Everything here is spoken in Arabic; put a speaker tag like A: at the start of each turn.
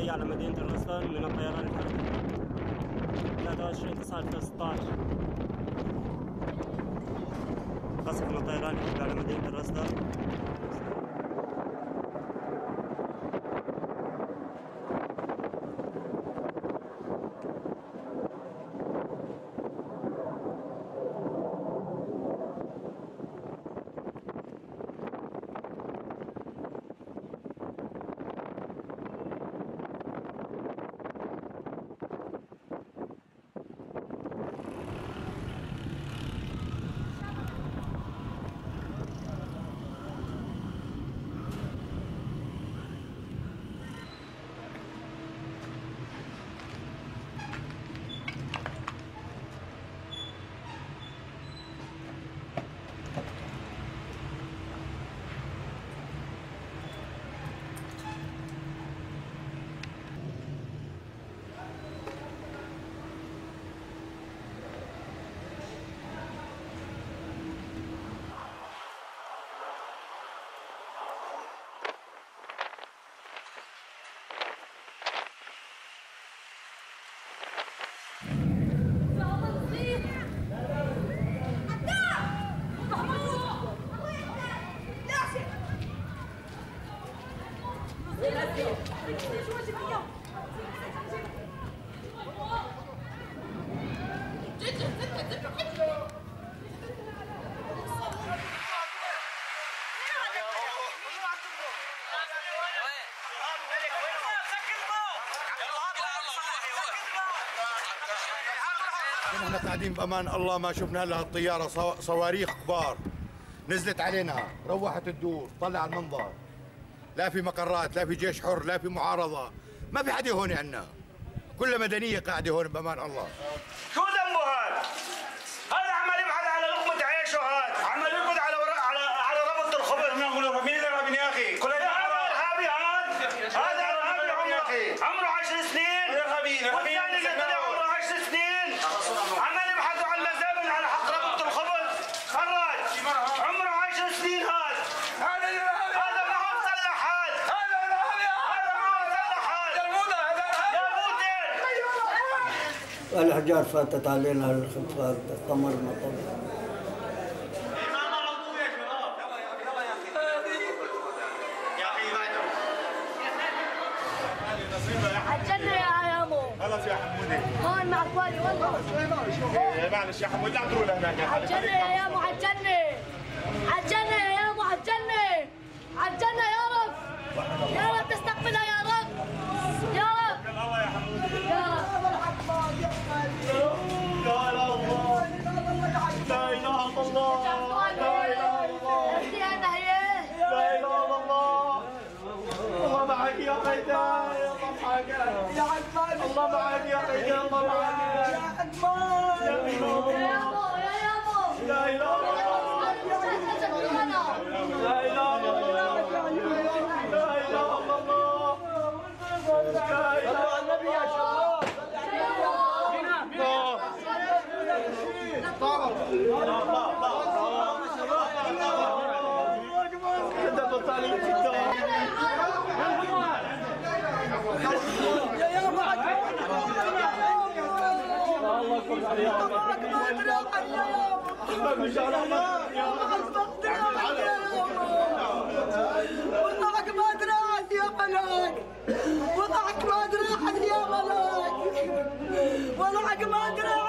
A: الفضائية على مدينة الرسلان من الطيران الحربي 23/9/2016. قصف من الطيران الحربي على مدينة الرسلان.
B: احنا قاعدين بامان الله ما شفنا لها الطياره صواريخ كبار نزلت علينا، روحت تدور، طلع المنظر، لا في مقرات، لا في جيش حر، لا في معارضه، ما في حدا هون عنا، كلها مدنيه قاعده هون بامان الله.
C: شو ذنبه هذا؟ هذا عمال يبحث على لقمه عيشه، هذا عمال يركض على ربط الخبز. مين الارهابي يا اخي؟ كل هذا ارهابي، هذا ارهابي عمره 10 سنين، والثاني اللي طلع عمره 10 سنين عمال يبحثوا على المزابل على حق ربط الخبز. خراج عمره 10 سنين، هذا معه مسلح، هذا معه مسلح، يا موتين.
D: الأحجار فاتت علينا، الخفاف طمرنا طبعا.
E: عالجنة يا يامو.
C: خلاص يا حمودي،
E: هون مع اخواني والله.
C: معلش يا حمودي، لا تروح لهناك.
E: عالجنة يا يامو، عالجنة، عالجنة يا يامو، عالجنة، عالجنة يا رب، يا رب تستقبلها يا رب، يا رب.
C: الله يا حمودي،
E: يا رب.
C: لا اله الا الله، لا اله الا الله، لا اله الا الله، لا اله الا الله. الله معك يا قيدان، الله معك يا عدمان، الله معك يا قيدان، الله معك يا عدمان، يا يامو،
E: يا يامو.
C: لا اله الا الله، لا اله الا الله، لا اله الا الله، لا اله النبي يا شباب.
F: وضعك ما دراعك يا ملاك، وضعك ما دراعك يا ملاك، وضعك ما دراعك.